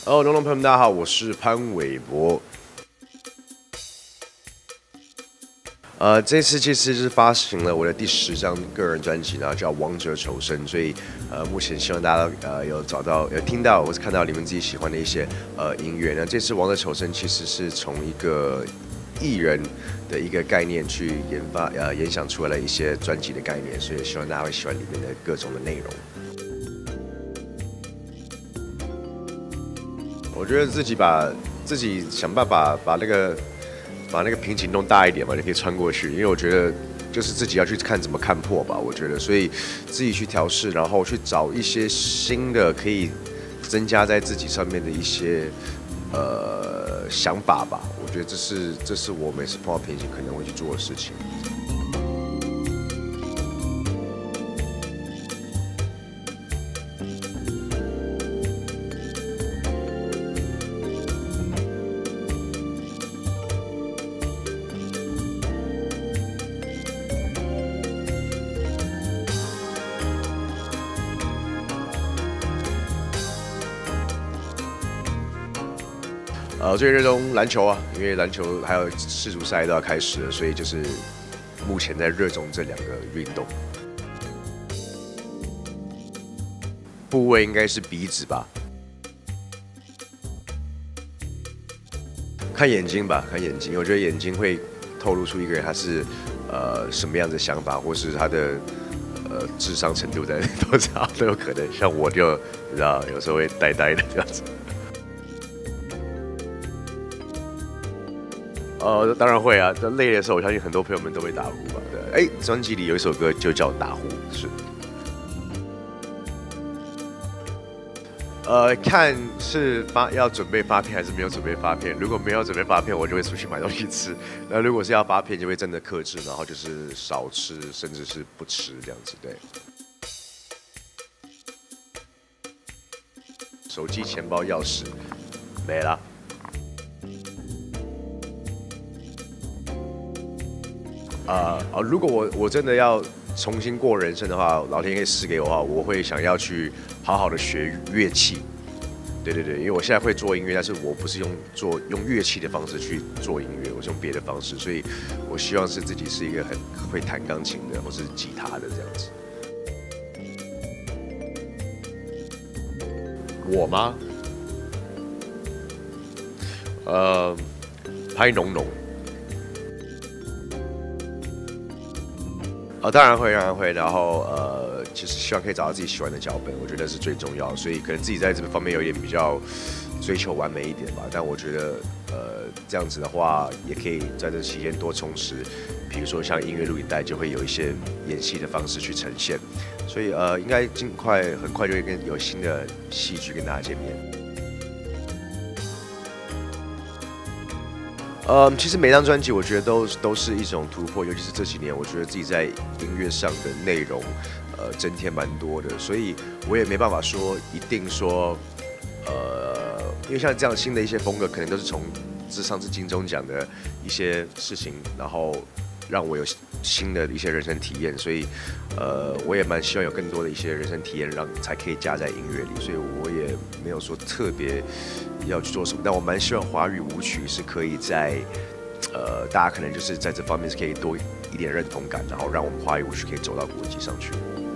听众朋友们，大家好，我是潘玮柏。这次其实是发行了我的第10张个人专辑，然后叫《王者求生》，所以目前希望大家有听到或是看到你们自己喜欢的一些音乐。那这次《王者求生》其实是从一个艺人的一个概念去研想出来了一些专辑的概念，所以希望大家会喜欢里面的各种的内容。我觉得自己想办法把那个瓶颈弄大一点嘛，你可以穿过去。因为我觉得就是自己要去看怎么看破吧，我觉得，所以自己去调试，然后去找一些新的可以增加在自己上面的一些想法吧。我觉得这是我每次碰到瓶颈可能会去做的事情。最热衷篮球啊，因为篮球还有世足赛都要开始了，所以就是目前在热衷这2个运动。部位应该是鼻子吧，看眼睛吧，看眼睛。我觉得眼睛会透露出一个人他是什么样的想法，或是他的智商程度在多少都有可能。像我就你知道，有时候会呆呆的这样子。当然会啊！累的时候，我相信很多朋友们都会打呼吧。对，专辑里有一首歌就叫《打呼》，是。看是要准备发片还是没有准备发片。如果没有准备发片，我就会出去买东西吃。那如果是要发片，就会真的克制，然后就是少吃，甚至是不吃这样子。对。手机、钱包、钥匙没了。如果我真的要重新过人生的话，老天可以赐给我的话，我会想要去好好的学乐器。对，因为我现在会做音乐，但是我不是用乐器的方式去做音乐，我是用别的方式，所以我希望是自己是一个很会弹钢琴的，或是吉他的这样子。我吗？拍浓浓。当然会，然后就是希望可以找到自己喜欢的脚本，我觉得是最重要的。所以可能自己在这方面有点比较追求完美一点吧。但我觉得这样子的话，也可以在这期间多充实，比如说像音乐录影带，就会有一些演戏的方式去呈现。所以应该很快就会有新的戏剧跟大家见面。其实每张专辑我觉得都是一种突破，尤其是这几年，我觉得自己在音乐上的内容，增添蛮多的，所以我也没办法说一定说，因为像这样新的一些风格，可能都是从上次金钟奖的一些事情，然后让我有新的一些人生体验，所以我也蛮希望有更多的一些人生体验，才可以加在音乐里，所以我也没有说特别要去做什么，但我蛮希望华语舞曲是可以在大家可能就是在这方面是可以多一点认同感，然后让我们华语舞曲可以走到国际上去。